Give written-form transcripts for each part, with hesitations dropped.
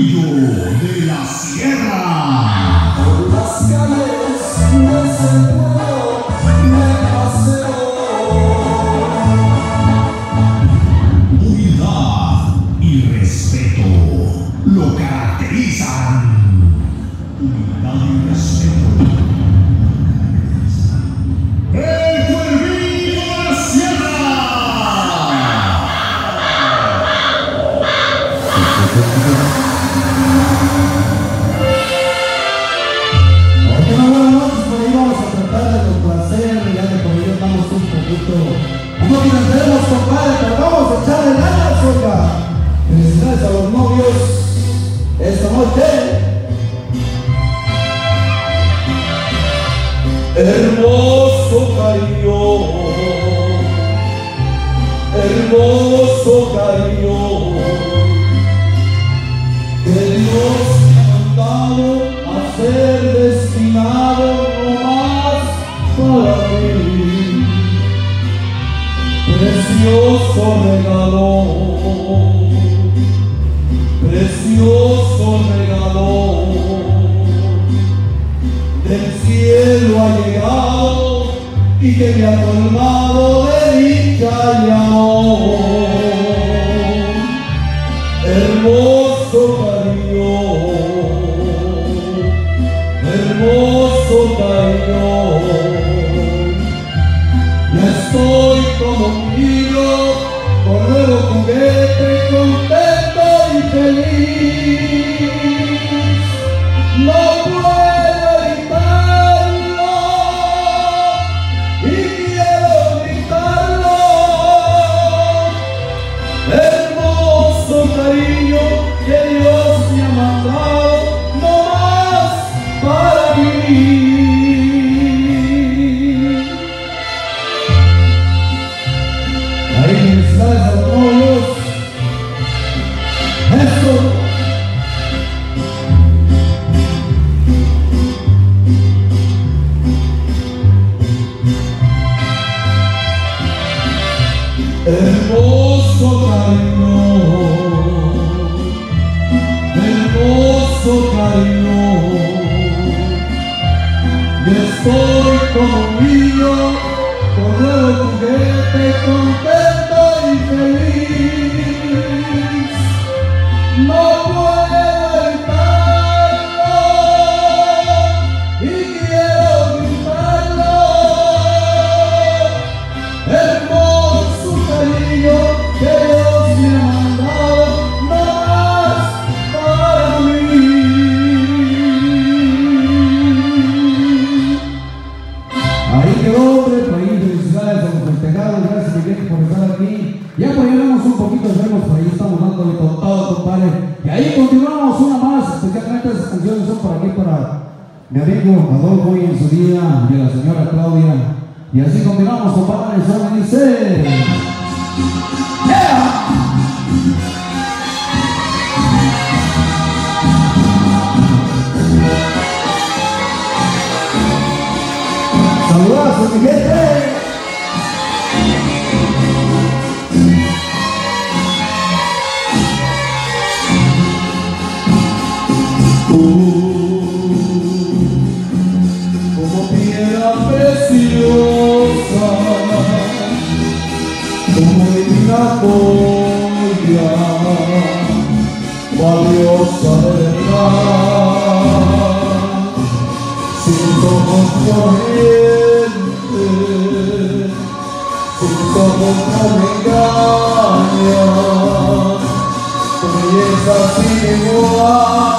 Grillo de la Sierra. Por las calles de ese pueblo me paseo. Humildad y respeto lo caracterizan. Humildad y respeto. ¡El Cuervillo de la Sierra! Buenas noches, por ahí vamos a tratar de complacer, ya que por ahí estamos un poquito. No financeremos, compadre, pero vamos a echarle ganas, oiga. Felicidades a los novios esta noche. Hermoso cariño, hermoso cariño, que Dios me ha mandado a ser destinado nomás para mí. Precioso regalo, precioso regalo, del cielo ha llegado y que me ha colmado de dicha y amor. Hermoso cariño, hermoso cariño, ya estoy como un niño con nuevo juguete, contento y feliz. No puedo evitarlo y quiero gritarlo. Hermoso cariño que Dios me ha mandado nomás para mí. Ahí felicidades a los novios. Eso. Hermoso cariño, hermoso cariño, yo estoy como un niño con nuevo juguete, contento y feliz. No puedo evitarlo y quiero gritarlo. Hermoso cariño que Dios me ha mandado nomás para mí. Ahí quedó, hombre, por ahí felicidades a los festejados, gracias Miguel por estar aquí. Ya por ahí vemos un poquito, vemos por ahí, estamos dándole con todo, compadre. Y ahí continuamos una más, especialmente esas canciones son por aquí para mi amigo Adolfo y en su día, y a la señora Claudia. Y así continuamos, compadre, solo dice... ¡Yeah! ¡Saludazos, mi gente! Como piedra preciosa, como divina joya, valiosa de verdad, sin ojos corrientes, sin ojos no me engañan, tu belleza sin igual.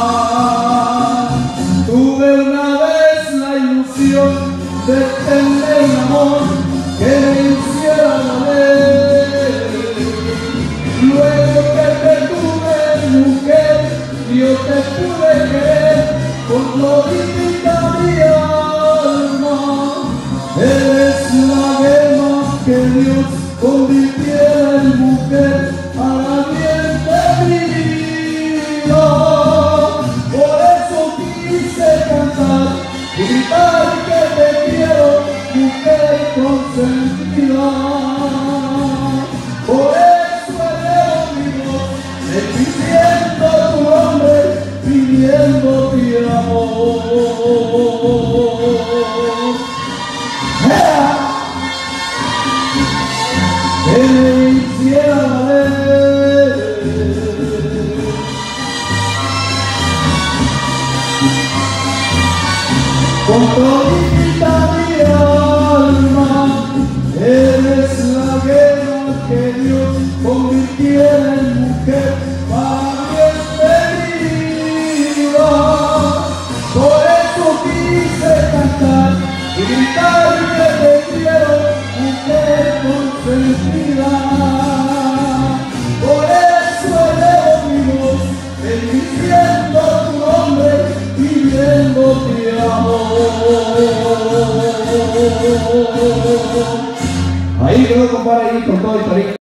Tuve una vez la ilusión de tener un amor que me hiciera valer. Luego que te tuve, mujer, yo te pude querer con todita mi alma. Eres la gema que Dios convirtiera en mujer para bien de mi vida. Por eso quise cantar y gritar que te quiero, mujer consentida. Por eso elevo mi voz, pidiendo tu nombre con todita mi alma, eres la guerra que Dios convirtiera en mujer para mi vida. Por eso quise cantar y gritar que te quiero, mujer consentida. Por eso elevo mi voz, bendiciendo tu nombre, pidiendo te amo. Ahí quedó, compadre, ahí con todo el cariño.